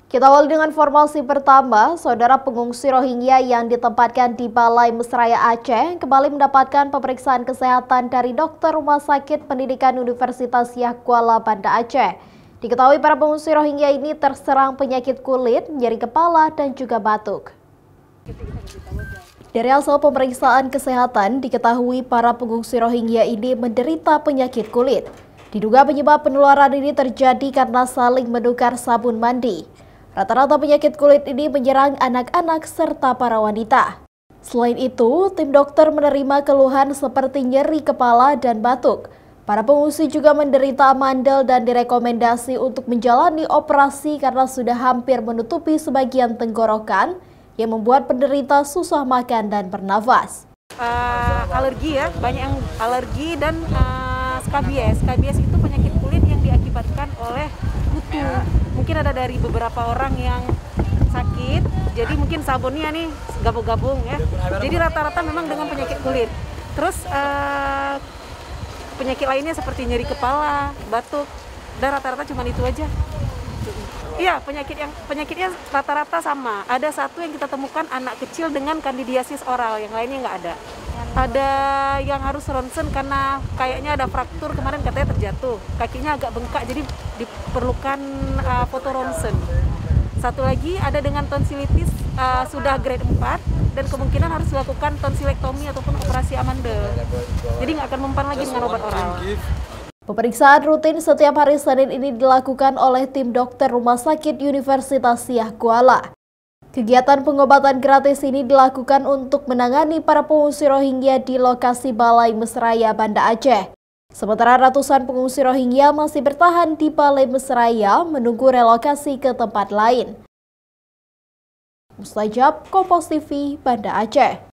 Kita awal dengan informasi pertama, saudara pengungsi Rohingya yang ditempatkan di Balai Mesraya Aceh kembali mendapatkan pemeriksaan kesehatan dari dokter Rumah Sakit Pendidikan Universitas Yah Kuala Banda Aceh. Diketahui para pengungsi Rohingya ini terserang penyakit kulit, nyeri kepala, dan juga batuk. Dari hasil pemeriksaan kesehatan, diketahui para pengungsi Rohingya ini menderita penyakit kulit. Diduga penyebab penularan ini terjadi karena saling menukar sabun mandi. Rata-rata penyakit kulit ini menyerang anak-anak serta para wanita. Selain itu, tim dokter menerima keluhan seperti nyeri kepala dan batuk. Para pengungsi juga menderita amandel dan direkomendasi untuk menjalani operasi karena sudah hampir menutupi sebagian tenggorokan yang membuat penderita susah makan dan bernafas. Alergi ya, banyak yang alergi dan skabies. Skabies itu penyakit kulit yang diakibatkan oleh kutu. Mungkin ada dari beberapa orang yang sakit, jadi mungkin sabunnya nih gabung-gabung ya. Jadi rata-rata memang dengan penyakit kulit. Terus penyakit lainnya seperti nyeri kepala, batuk, dan rata-rata cuma itu aja. Iya, penyakitnya rata-rata sama. Ada satu yang kita temukan anak kecil dengan kandidiasis oral, yang lainnya nggak ada. Ada yang harus ronsen karena kayaknya ada fraktur kemarin katanya terjatuh. Kakinya agak bengkak jadi diperlukan foto ronsen. Satu lagi ada dengan tonsilitis sudah grade 4 dan kemungkinan harus dilakukan tonsilektomi ataupun operasi amandel. Jadi nggak akan mempan lagi dengan obat oral. Pemeriksaan rutin setiap hari Senin ini dilakukan oleh tim dokter Rumah Sakit Universitas Yah Kuala. Kegiatan pengobatan gratis ini dilakukan untuk menangani para pengungsi Rohingya di lokasi Balai Mesraya Banda Aceh. Sementara ratusan pengungsi Rohingya masih bertahan di Balai Mesraya menunggu relokasi ke tempat lain. Mustajab, Kompas TV, Banda Aceh.